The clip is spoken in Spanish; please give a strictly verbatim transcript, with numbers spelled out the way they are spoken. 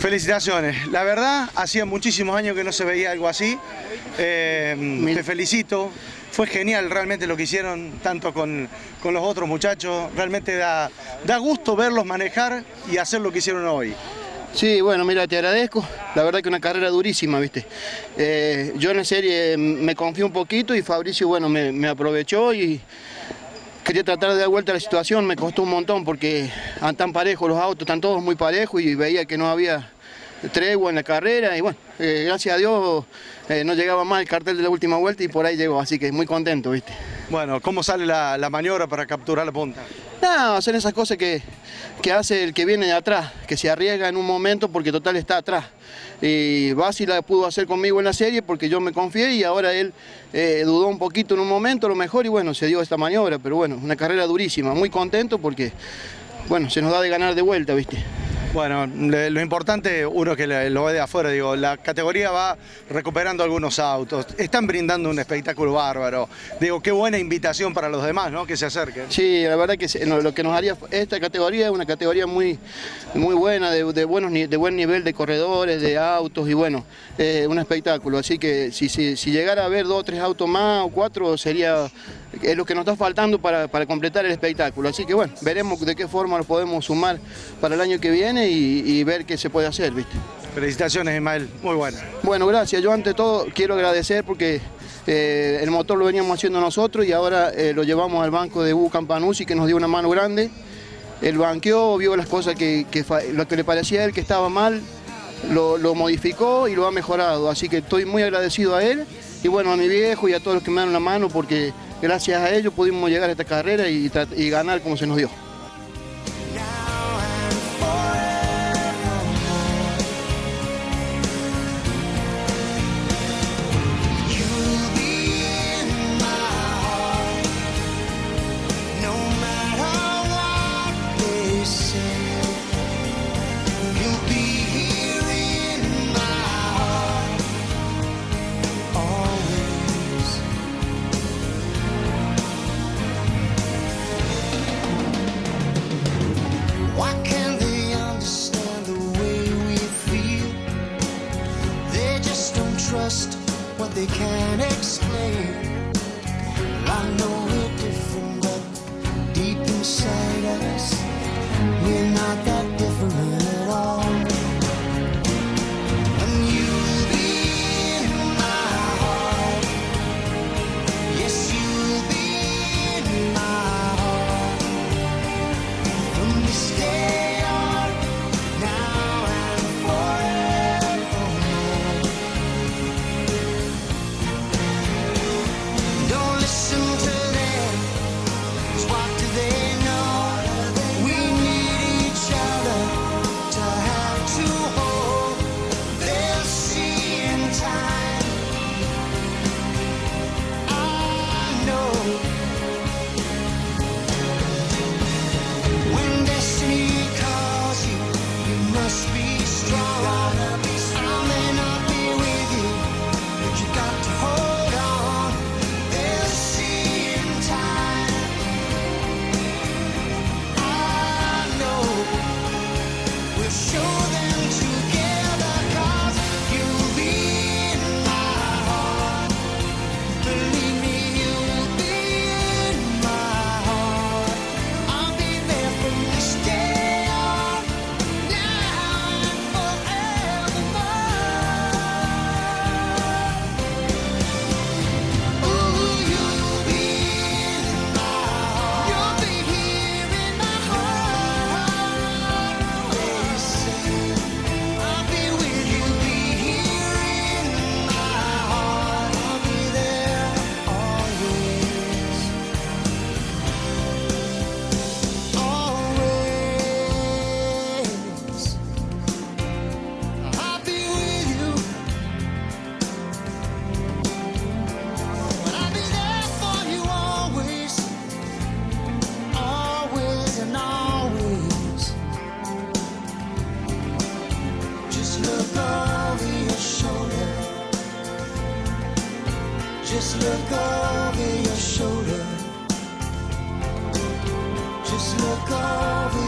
Felicitaciones. La verdad, hacía muchísimos años que no se veía algo así. Eh, te felicito. Fue genial realmente lo que hicieron, tanto con, con los otros muchachos. Realmente da, da gusto verlos manejar y hacer lo que hicieron hoy. Sí, bueno, mira, te agradezco. La verdad que una carrera durísima, ¿viste? Eh, yo en la serie me confié un poquito y Fabricio, bueno, me, me aprovechó y quería tratar de dar vuelta a la situación. Me costó un montón porque están parejos los autos, están todos muy parejos y veía que no había tregua en la carrera y bueno, eh, gracias a Dios eh, no llegaba más el cartel de la última vuelta y por ahí llegó, así que muy contento, ¿viste? Bueno, ¿cómo sale la, la maniobra para capturar la punta? No, son esas cosas que, que hace el que viene de atrás, que se arriesga en un momento porque total está atrás. Y Basi la pudo hacer conmigo en la serie porque yo me confié y ahora él eh, dudó un poquito en un momento, a lo mejor, y bueno, se dio esta maniobra, pero bueno, una carrera durísima, muy contento porque, bueno, se nos da de ganar de vuelta, ¿viste? Bueno, lo importante, uno que lo ve de afuera, digo, la categoría va recuperando algunos autos, están brindando un espectáculo bárbaro. Digo, qué buena invitación para los demás, ¿no? Que se acerquen. Sí, la verdad que lo que nos haría esta categoría es una categoría muy, muy buena, de, de, buenos, de buen nivel de corredores, de autos y bueno, eh, un espectáculo. Así que si, si, si llegara a haber dos o tres autos más o cuatro sería es lo que nos está faltando para, para completar el espectáculo. Así que bueno, veremos de qué forma nos podemos sumar para el año que viene y, y ver qué se puede hacer, ¿viste? Felicitaciones, Ismael, muy buena. Bueno, gracias. Yo ante todo quiero agradecer porque eh, el motor lo veníamos haciendo nosotros y ahora eh, lo llevamos al banco de Hugo Campanuzzi que nos dio una mano grande. Él banqueó, vio las cosas que, que lo que le parecía a él que estaba mal, lo, lo modificó y lo ha mejorado. Así que estoy muy agradecido a él y bueno, a mi viejo y a todos los que me dan la mano porque gracias a ellos pudimos llegar a esta carrera y, y ganar como se nos dio. What they can't explain. I know we're different, but deep inside us, we're not that different at all. And you'll be in my heart. Yes, you'll be in my heart. From this day on, now and forevermore. Listen to them, 'cause what do they know? We need each other to have to hold. They'll see in time. I know when destiny calls you, you must be strong. I may not be with you, but you got to hold on. Show them together, 'cause you'll be in my heart. Believe me, you'll be in my heart. I'll be there from this day on, now and forevermore. Ooh, you'll be in my heart. You'll be here in my heart. Just look over your shoulder. Just look over